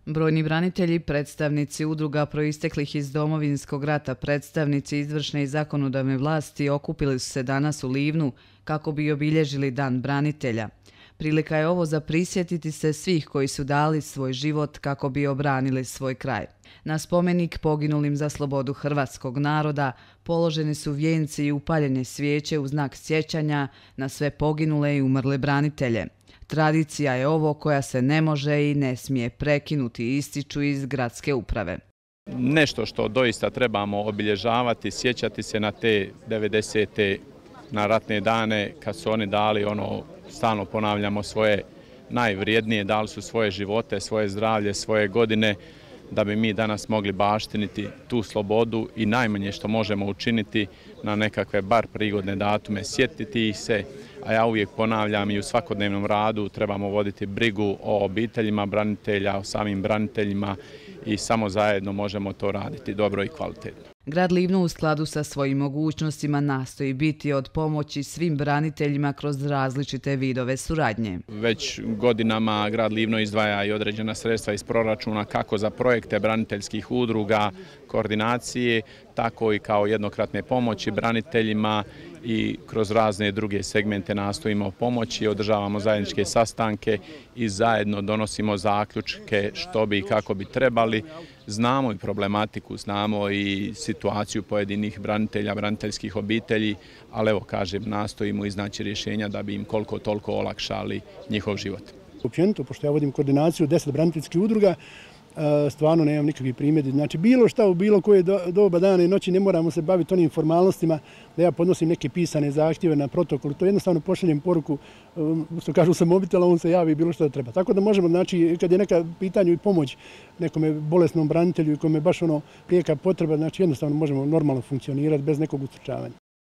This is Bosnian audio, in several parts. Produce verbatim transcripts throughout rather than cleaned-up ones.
Brojni branitelji, predstavnici udruga proisteklih iz Domovinskog rata, predstavnici izvršne i zakonodavne vlasti okupili su se danas u Livnu kako bi obilježili Dan branitelja. Prilika je ovo za prisjetiti se svih koji su dali svoj život kako bi obranili svoj kraj. Na spomenik poginulim za slobodu hrvatskog naroda položeni su vijenci i upaljene svijeće u znak sjećanja na sve poginule i umrle branitelje. Tradicija je ovo koja se ne može i ne smije prekinuti, ističu iz gradske uprave. Nešto što doista trebamo obilježavati, sjećati se na te devedesete na ratne dane kad su oni dali ono, stalno ponavljamo, svoje najvrijednije, dali su svoje živote, svoje zdravlje, svoje godine da bi mi danas mogli baštiniti tu slobodu i najmanje što možemo učiniti na nekakve bar prigodne datume, sjetiti ih se, a ja uvijek ponavljam i u svakodnevnom radu trebamo voditi brigu o obiteljima branitelja, o samim braniteljima i samo zajedno možemo to raditi dobro i kvalitetno. Grad Livno u skladu sa svojim mogućnostima nastoji biti od pomoći svim braniteljima kroz različite vidove suradnje. Već godinama grad Livno izdvaja i određena sredstva iz proračuna kako za projekte braniteljskih udruga, koordinacije, tako i kao jednokratne pomoći braniteljima i kroz razne druge segmente nastojimo pomoći, održavamo zajedničke sastanke i zajedno donosimo zaključke što bi i kako bi trebali. Znamo i problematiku, znamo i situaciju pojedinih branitelja, braniteljskih obitelji, ali evo kažem, nastojimo iznaći rješenja da bi im koliko toliko olakšali njihov život. Općenito, pošto ja vodim koordinaciju deset braniteljskih udruga, stvarno nemam nikakvih primjedbi. Znači, bilo šta u bilo koje doba dana i noći ne moramo se baviti onim formalnostima da ja podnosim neke pisane zahtjeve na protokol. To jednostavno pošaljem poruku, što kažu sa mobitela, on se javi i bilo što da treba. Tako da možemo, znači, kad je neka pitanju i pomoć nekome bolesnom branitelju i kome je baš ono prijeka potreba, znači jednostavno možemo normalno funkcionirati bez nekog ustručavanja.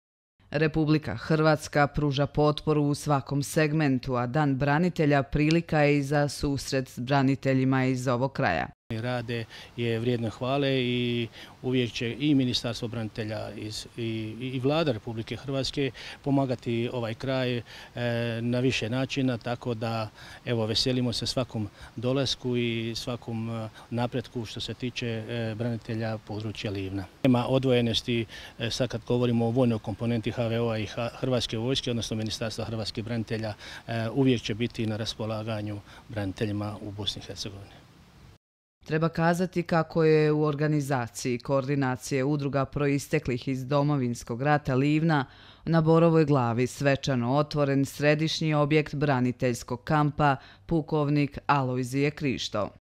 Republika Hrvatska pruža potporu u svakom segmentu, a Dan branitelja prilika je i za susret s braniteljima iz ovog kraja. Rade je vrijedno hvale i uvijek će i Ministarstvo branitelja i Vlada Republike Hrvatske pomagati ovaj kraj na više načina, tako da evo veselimo se svakom dolasku i svakom napretku što se tiče branitelja područja Livna. Nema odvojenosti sad kad govorimo o vojnoj komponenti H V O-a i Hrvatske vojske, odnosno Ministarstva hrvatskih branitelja, uvijek će biti na raspolaganju braniteljima u Bosni i Hercegovini. Treba kazati kako je u organizaciji koordinacije udruga proisteklih iz Domovinskog rata Livna na Borovoj glavi svečano otvoren središnji objekt braniteljskog kampa Pukovnik Alojzije Krišto.